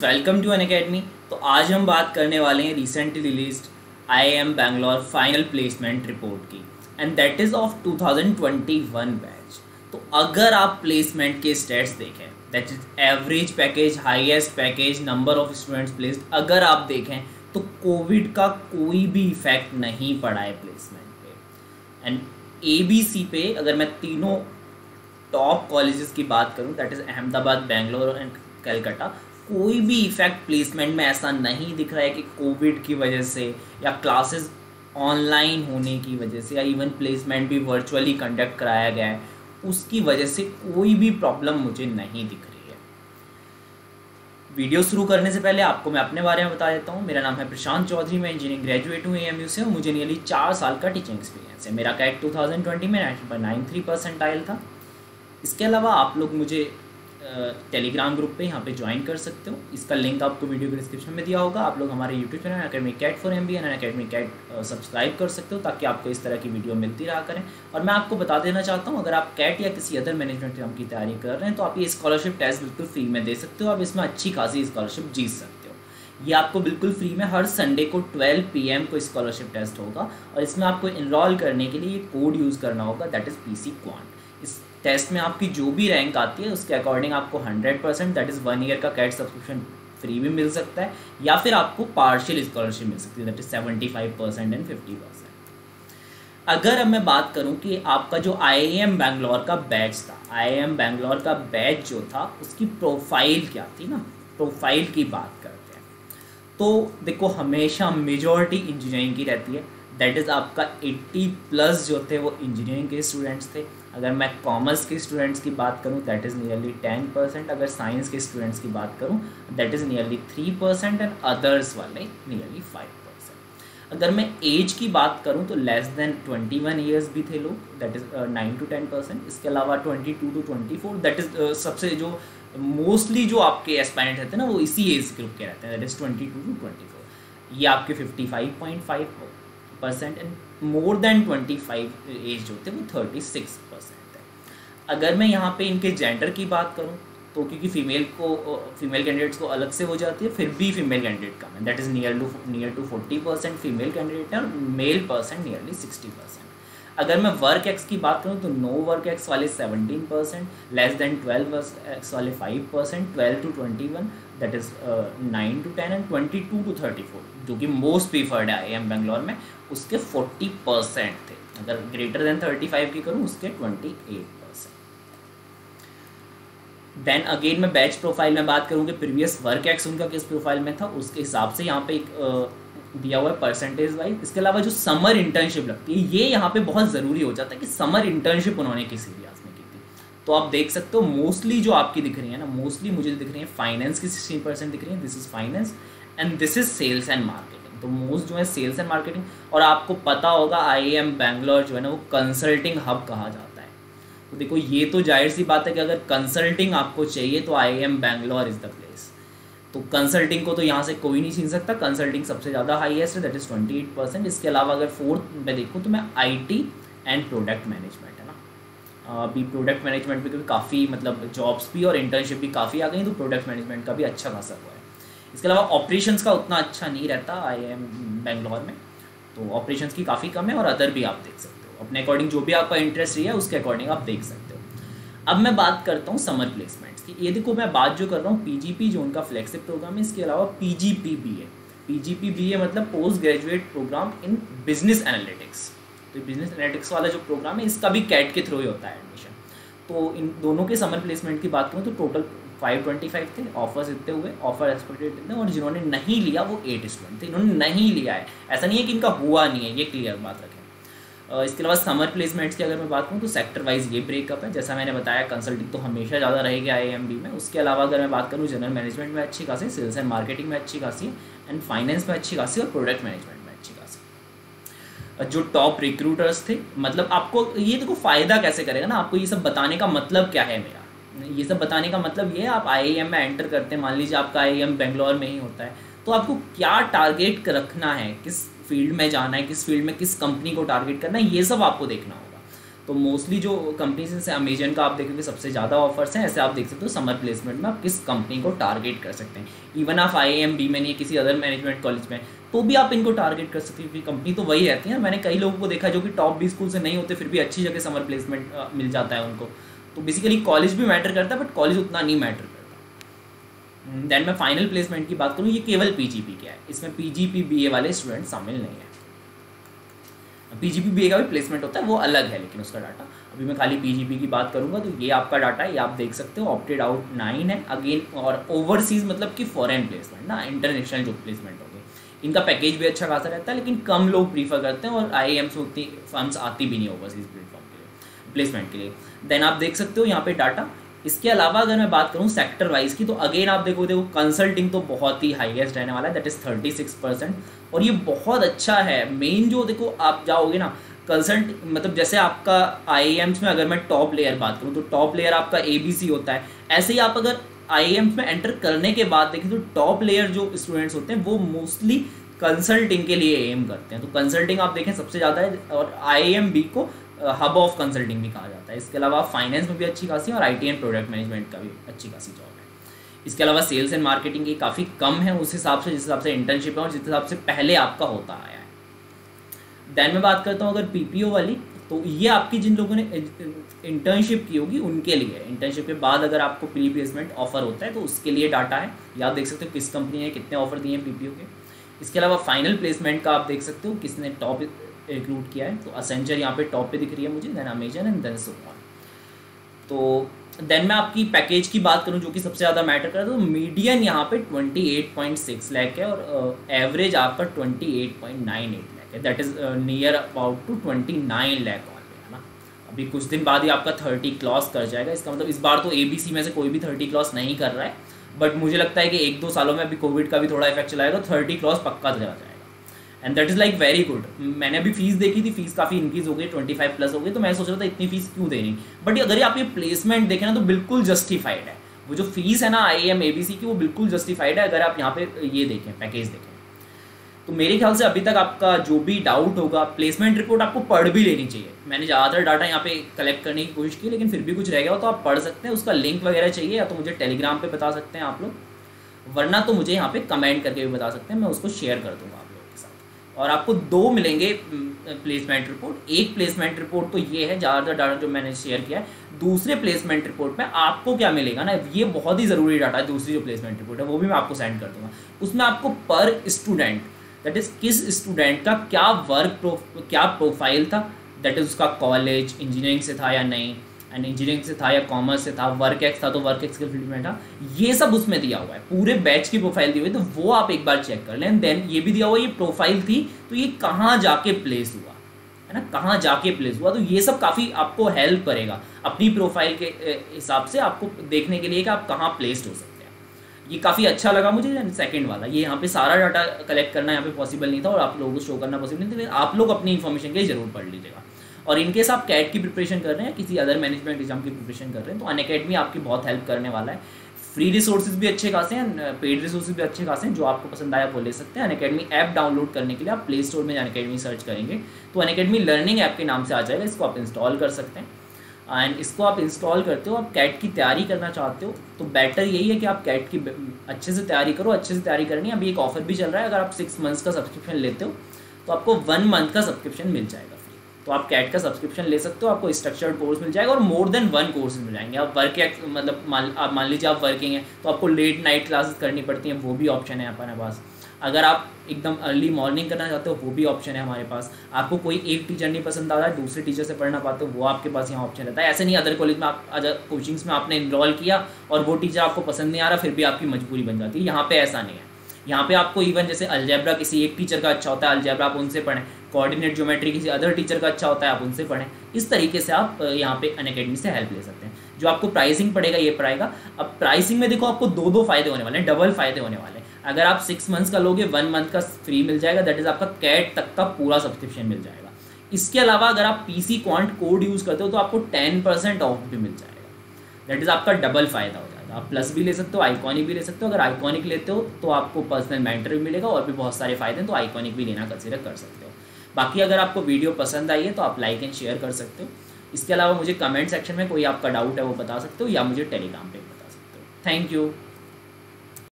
Welcome to Unacademy. तो आज हम बात करने वाले हैं recently released IIM Bangalore final placement report की, and that is of 2021 batch. तो अगर आप प्लेसमेंट के स्टेट्स देखें, that is average package, highest package, number of students placed, अगर आप देखें तो कोविड का कोई भी इफेक्ट नहीं पड़ा है प्लेसमेंट पे। एंड ABC पे अगर मैं तीनों टॉप कॉलेजेस की बात करूं, that is Ahmedabad, Bangalore and Calcutta, कोई भी इफेक्ट प्लेसमेंट में ऐसा नहीं दिख रहा है कि कोविड की वजह से या क्लासेस ऑनलाइन होने की वजह से या इवन प्लेसमेंट भी वर्चुअली कंडक्ट कराया गया है उसकी वजह से कोई भी प्रॉब्लम मुझे नहीं दिख रही है। वीडियो शुरू करने से पहले आपको मैं अपने बारे में बता देता हूँ। मेरा नाम है प्रशांत चौधरी, मैं इंजीनियरिंग ग्रेजुएट हूँ AMU से और मुझे नियरली 4 साल का टीचिंग एक्सपीरियंस है। मेरा कैट 2020 में 90.93 परसेंटाइल था। इसके अलावा आप लोग मुझे टेलीग्राम ग्रुप पे यहाँ पे ज्वाइन कर सकते हो। इसका लिंक आपको वीडियो के डिस्क्रिप्शन में दिया होगा। आप लोग हमारे YouTube channel Unacademy CAT for MBA and Unacademy CAT subscribe कर सकते हो ताकि आपको इस तरह की वीडियो मिलती रहा करें। और मैं आपको बता देना चाहता हूँ, अगर आप कैट या किसी अदर मैनेजमेंट एग्जाम की तैयारी कर रहे हैं तो आप ये स्कॉलरशिप टेस्ट बिल्कुल फ्री में दे सकते हो। आप इसमें अच्छी खासी स्कॉलरशिप जीत सकते हो। ये आपको बिल्कुल फ्री में हर संडे को 12 PM को स्कॉलरशिप टेस्ट होगा और इसमें आपको इनरोल करने के लिए ये कोड यूज़ करना होगा, दैट इज़ PC क्वांट। इस टेस्ट में आपकी जो भी रैंक आती है उसके अकॉर्डिंग आपको 100% दैट इज़ 1 ईयर का कैट सब्सक्रिप्शन फ्री भी मिल सकता है या फिर आपको पार्शियल स्कॉलरशिप मिल सकती है, दैट इज़ 75% एंड 50%। अगर अब मैं बात करूं कि आपका जो IIM बैंगलोर का बैच था, IIM बैंगलोर का बैच जो था उसकी प्रोफाइल क्या थी ना, प्रोफाइल की बात करते हैं तो देखो हमेशा मेजॉरिटी इंजीनियरिंग की रहती है। दैट इज़ आपका 80+ जो थे वो इंजीनियरिंग के स्टूडेंट्स थे। अगर मैं कॉमर्स के स्टूडेंट्स की बात करूं दैट इज़ नियरली 10%। अगर साइंस के स्टूडेंट्स की बात करूं that is nearly 3% and others वाले नियरली 5%। अगर मैं एज की बात करूं तो लेस देन 21 ईयर्स भी थे लोग, दैट इज़ 9 to 10%। इसके अलावा 22 to 24 दैट इज़ सबसे जो मोस्टली जो आपके एस्पायरेंट रहते हैं ना वो इसी एज ग्रुप के रहते हैं, दैट इज़ 22 to 24। ये आपके 55.5% एंड मोर देन 25 एज जो होते हैं वो 36% है। अगर मैं यहाँ पे इनके जेंडर की बात करूँ तो क्योंकि फीमेल कैंडिडेट्स को अलग से हो जाती है, फिर भी फीमेल कैंडिडेट कम है, that is near to 40% female candidate है और मेल पर्सन नियरली 60%। अगर मैं वर्क एक्स की बात करूँ तो नो वर्क एक्स वाले 17%, लेस देन 12 एक्स वाले 5%, 12 to 21 that is 9 to 10 and 22 to 34 जो कि मोस्ट प्रीफर्ड है IIM बैंगलोर में, उसके 40% थे। अगर ग्रेटर देन 35 की करूँ उसके 28%। देन अगेन मैं बैच प्रोफाइल में बात करूँ कि प्रीवियस वर्क एक्स उनका किस प्रोफाइल में था उसके हिसाब से यहाँ पे एक दिया हुआ है परसेंटेज वाइज। इसके अलावा जो समर इंटर्नशिप लगती है ये यहाँ पे बहुत ज़रूरी हो जाता है कि समर इंटर्नशिप उन्होंने किस एरियाज में की थी। तो आप देख सकते हो मोस्टली जो आपकी दिख रही है ना, मोस्टली मुझे दिख रही है फाइनेंस की 16% दिख रही है, this is finance and this is sales and marketing. तो मोस्ट जो है सेल्स एंड मार्केटिंग। और आपको पता होगा IIM बैंगलोर जो है ना वो कंसल्टिंग हब कहा जाता है। तो देखो ये तो जाहिर सी बात है कि अगर कंसल्टिंग आपको चाहिए तो IIM Bangalore is the place. तो कंसल्टिंग को तो यहाँ से कोई नहीं छीन सकता, कंसल्टिंग सबसे ज़्यादा हाईएस्ट है, दैट इज़ 28%। इसके अलावा अगर फोर्थ में देखूँ तो मैं IT एंड प्रोडक्ट मैनेजमेंट है ना, अभी प्रोडक्ट मैनेजमेंट में काफ़ी मतलब जॉब्स भी और इंटर्नशिप भी काफ़ी आ गई, तो प्रोडक्ट मैनेजमेंट का भी अच्छा खासा हुआ है। इसके अलावा ऑपरेशंस का उतना अच्छा नहीं रहता IIM बैंगलोर में, तो ऑपरेशंस की काफ़ी कम है और अदर भी आप देख सकते हो अपने अकॉर्डिंग, जो भी आपका इंटरेस्ट रही है उसके अकॉर्डिंग आप देख सकते हो। अब मैं बात करता हूँ समर प्लेसमेंट्स की। ये देखो मैं बात जो कर रहा हूँ PGP जो उनका फ्लैगशिप प्रोग्राम है, इसके अलावा PGP BA मतलब post graduate programme in business analytics. तो बिजनेस एनालिटिक्स वाला जो प्रोग्राम है इसका भी कैट के थ्रू ही होता है एडमिशन। तो इन दोनों के समर प्लेसमेंट की बात करूँ तो टोटल 525 थे, ऑफर्स इतने हुए, ऑफर एक्सपेक्टेड इतने, और जिन्होंने नहीं लिया वो 8 स्टूडेंट थे। इन्होंने नहीं लिया है, ऐसा नहीं है कि इनका हुआ नहीं है, ये क्लियर बात रखें। इसके अलावा समर प्लेसमेंट्स की अगर मैं बात करूँ तो सेक्टर वाइज ये ब्रेकअप है। जैसा मैंने बताया कंसल्टिंग तो हमेशा ज़्यादा रहेगी IIMB में। उसके अलावा अगर मैं बात करूँ जनरल मैनेजमेंट में अच्छी खासी, सेल्स एंड मार्केटिंग में अच्छी खासी एंड फाइनेंस में अच्छी खासी और प्रोडक्ट मैनेजमेंट में अच्छी खासी। जो टॉप रिक्रूटर्स थे, मतलब आपको ये देखो फ़ायदा कैसे करेगा ना, आपको ये सब बताने का मतलब क्या है मेरा, ये सब बताने का मतलब ये है आप IIM में एंटर करते हैं, मान लीजिए आपका IIM बेंगलोर में ही होता है, तो आपको क्या टारगेट रखना है, किस फील्ड में जाना है, किस फील्ड में किस कंपनी को टारगेट करना है, ये सब आपको देखना होगा। तो मोस्टली जो कंपनीज जैसे अमेजन का आप देखोगे सबसे ज़्यादा ऑफर्स हैं, ऐसे आप देख सकते हो समर प्लेसमेंट में आप किस कंपनी को टारगेट कर सकते हैं। इवन आप IIM में नहीं, किसी अदर मैनेजमेंट कॉलेज में, तो भी आप इनको टारगेट कर सकते हो क्योंकि कंपनी तो वही रहती है। मैंने कई लोगों को देखा जो कि टॉप 20 स्कूल से नहीं होते फिर भी अच्छी जगह समर प्लेसमेंट मिल जाता है उनको। तो बेसिकली कॉलेज भी मैटर करता है बट कॉलेज उतना नहीं मैटर करता। देन मैं फाइनल प्लेसमेंट की बात करूँ, ये केवल PGP क्या है, इसमें PGP BA वाले स्टूडेंट शामिल नहीं है। PGP BA का भी प्लेसमेंट होता है, वो अलग है लेकिन उसका डाटा। अभी मैं खाली PGP की बात करूंगा तो ये आपका डाटा है, ये आप देख सकते हो। ऑप्टेड आउट 9 है अगेन, और ओवरसीज मतलब कि फॉरेन प्लेसमेंट ना, इंटरनेशनल जो प्लेसमेंट हो गए, इनका पैकेज भी अच्छा खासा रहता है लेकिन कम लोग प्रीफर करते हैं और IIM से उतनी फर्म्स आती भी नहीं ओवरसीज प्लेटफॉर्म के लिए, प्लेसमेंट के लिए। देन आप देख सकते हो यहाँ पे डाटा। इसके अलावा अगर मैं बात करूँ सेक्टर वाइज की, तो अगेन आप देखो कंसल्टिंग तो बहुत ही हाईएस्ट रहने वाला है, दैट इज़ 36%, और ये बहुत अच्छा है। मेन जो देखो आप जाओगे ना कंसल्ट, मतलब जैसे आपका IIMs में अगर मैं टॉप लेयर बात करूँ तो टॉप लेयर आपका ABC होता है, ऐसे ही आप अगर IIMs में एंटर करने के बाद देखें तो टॉप लेयर जो स्टूडेंट्स होते हैं वो मोस्टली कंसल्टिंग के लिए एम करते हैं। तो कंसल्टिंग आप देखें सबसे ज़्यादा है, और IIMB को हब ऑफ कंसल्टिंग भी कहा जाता है। इसके अलावा फाइनेंस में भी अच्छी खासी है और IT एंड प्रोडक्ट मैनेजमेंट का भी अच्छी खासी जॉब है। इसके अलावा सेल्स एंड मार्केटिंग की काफ़ी कम है उस हिसाब से, जिस हिसाब से इंटर्नशिप है और जिस हिसाब से पहले आपका होता आया है। देन मैं बात करता हूँ अगर PPO वाली, तो ये आपकी जिन लोगों ने इंटर्नशिप की होगी उनके लिए, इंटर्नशिप के बाद अगर आपको प्री प्लेसमेंट ऑफर होता है तो उसके लिए डाटा है। ये आप देख सकते हो किस कंपनी ने कितने ऑफर दिए हैं PPO के। इसके अलावा फाइनल प्लेसमेंट का आप देख सकते हो किसने टॉप रिक्रूट किया है, तो असेंचर यहाँ पे टॉप पे दिख रही है मुझे, then Amazon and then so on. तो देन मैं आपकी पैकेज की बात करूँ जो कि सबसे ज़्यादा मैटर कर रहा है, तो मीडियन यहाँ पे 28.6 लाख है और एवरेज आपका 28.98 लाख है, that is near about to 29 lakh only, है ना। अभी कुछ दिन बाद ही आपका 30 क्रॉस कर जाएगा, इसका मतलब इस बार तो ABC में से कोई भी 30 क्रॉस नहीं कर रहा है, बट मुझे लगता है कि 1-2 सालों में अभी कोविड का भी थोड़ा इफेक्ट चलाएगा तो 30 क्रॉस पक्का चला जाएगा, and that is like very good. मैंने अभी फीस देखी थी, फीस काफ़ी इंक्रीज हो गई, 25 प्लस हो गई, तो मैं सोच रहा था इतनी फीस क्यों देनी, बट अगर आप ये प्लेसमेंट देखें ना तो बिल्कुल जस्टिफाइड है। वो जो फीस है ना IIM ABC की वो बिल्कुल जस्टिफाइड है अगर आप यहाँ पे ये देखें, पैकेज देखें। तो मेरे ख्याल से अभी तक आपका जो भी डाउट होगा, प्लेसमेंट रिपोर्ट आपको पढ़ भी लेनी चाहिए। मैंने ज़्यादातर डाटा यहाँ पे कलेक्ट करने की कोशिश की, लेकिन फिर भी कुछ रह गया हो तो आप पढ़ सकते हैं। उसका लिंक वगैरह चाहिए या तो मुझे टेलीग्राम पे बता सकते हैं आप लोग, वरना तो मुझे यहाँ पे कमेंट करके भी बता सकते हैं, मैं उसको शेयर कर दूँगा आप लोगों के साथ। और आपको 2 मिलेंगे प्लेसमेंट रिपोर्ट। एक प्लेसमेंट रिपोर्ट तो ये है ज़्यादातर डाटा जो मैंने शेयर किया है। दूसरे प्लेसमेंट रिपोर्ट में आपको क्या मिलेगा ना, ये बहुत ही ज़रूरी डाटा है। दूसरी जो प्लेसमेंट रिपोर्ट है वो भी मैं आपको सेंड कर दूँगा। उसमें आपको पर स्टूडेंट, दैट इज़ किस स्टूडेंट का क्या प्रोफाइल था, दैट इज़ उसका कॉलेज इंजीनियरिंग से था या नहीं, एंड इंजीनियरिंग से था या कॉमर्स से था, वर्क एक्स था तो वर्क एक्स के फील्ड में था, ये सब उसमें दिया हुआ है। पूरे बैच की प्रोफाइल दी हुई है, तो वो आप एक बार चेक कर लें। देन ये भी दिया हुआ है ये प्रोफाइल थी तो ये कहाँ जाके प्लेस हुआ है ना, कहाँ जाके प्लेस हुआ, तो ये सब काफ़ी आपको हेल्प करेगा अपनी प्रोफाइल के हिसाब से आपको देखने के लिए कि आप कहाँ प्लेस्ड हो सकते हैं। ये काफ़ी अच्छा लगा मुझे। सेकंड वाला, ये यहाँ पे सारा डाटा कलेक्ट करना यहाँ पे पॉसिबल नहीं था और आप लोगों को शो करना पॉसिबल नहीं था, आप लोग अपनी इन्फॉर्मेशन के लिए जरूर पढ़ लीजिएगा। और इनकेस आप कैट की प्रिपरेशन कर रहे हैं, किसी अदर मैनेजमेंट एग्जाम की प्रिपरेशन कर रहे हैं, तो अनअकैडमी आपकी बहुत हेल्प करने वाला है। फ्री रिसोर्सेज भी अच्छे खासे हैं, पेड रिसोर्सेज भी अच्छे खासे हैं, जो आपको पसंद आया वो ले सकते हैं। अनअकैडमी ऐप डाउनलोड करने के लिए आप प्ले स्टोर में अनअकैडमी सर्च करेंगे तो अनअकैडमी लर्निंग ऐप के नाम से आ जाएगा, इसको आप इंस्टॉल कर सकते हैं। एंड इसको आप इंस्टॉल करते हो, आप कैट की तैयारी करना चाहते हो तो बेटर यही है कि आप कैट की अच्छे से तैयारी करो। अच्छे से तैयारी करनी है। अभी एक ऑफर भी चल रहा है, अगर आप 6 मंथ्स का सब्सक्रिप्शन लेते हो तो आपको 1 मंथ का सब्सक्रिप्शन मिल जाएगा फ्री। तो आप कैट का सब्सक्रिप्शन ले सकते हो, आपको स्ट्रक्चर्ड कोर्स मिल जाएगा और मोर देन 1 कोर्स मिल जाएंगे। आप मतलब मान लीजिए आप वर्किंग है तो आपको लेट नाइट क्लासेस करनी पड़ती हैं, वो भी ऑप्शन है हमारे पास। अगर आप एकदम अर्ली मॉर्निंग करना चाहते हो वो भी ऑप्शन है हमारे पास। आपको कोई एक टीचर नहीं पसंद आ रहा है, दूसरे टीचर से पढ़ना पाते हो, वो आपके पास यहाँ ऑप्शन रहता है। ऐसे नहीं अदर कॉलेज में आप अदर कोचिंग्स में आपने इनरोल किया और वो टीचर आपको पसंद नहीं आ रहा, फिर भी आपकी मजबूरी बन जाती है। यहाँ पे ऐसा नहीं है। यहाँ पे आपको इवन जैसे अलजेब्रा किसी एक टीचर का अच्छा होता है, अलजेब्रा आप उनसे पढ़ें, कोऑर्डिनेट ज्योमेट्री किसी अदर टीचर का अच्छा होता है, आप उनसे पढ़ें। इस तरीके से आप यहाँ पे अनअकैडमी से हेल्प ले सकते हैं। जो आपको प्राइसिंग पड़ेगा ये पड़ेगा। अब प्राइसिंग में देखो आपको 2 फायदे होने वाले हैं, डबल फायदे होने वाले हैं। अगर आप 6 मंथ्स का लोगे 1 मंथ का फ्री मिल जाएगा, दैट इज आपका कैट तक का पूरा सब्सक्रिप्शन मिल जाएगा। इसके अलावा अगर आप PC क्वांट कोड यूज़ करते हो तो आपको 10% ऑफ भी मिल जाएगा, दैट इज आपका डबल फायदा हो जाएगा। आप प्लस भी ले सकते हो, आइकॉनिक भी ले सकते हो। अगर आइकॉनिक लेते हो तो आपको पर्सनल मेंटर भी मिलेगा और भी बहुत सारे फायदे हैं, तो आइकॉनिक भी लेना कंसिडर कर सकते हो। बाकी अगर आपको वीडियो पसंद आई है तो आप लाइक एंड शेयर कर सकते हो। इसके अलावा मुझे कमेंट सेक्शन में कोई आपका डाउट है वो बता सकते हो, या मुझे टेलीग्राम पे बता सकते हो। Thank you.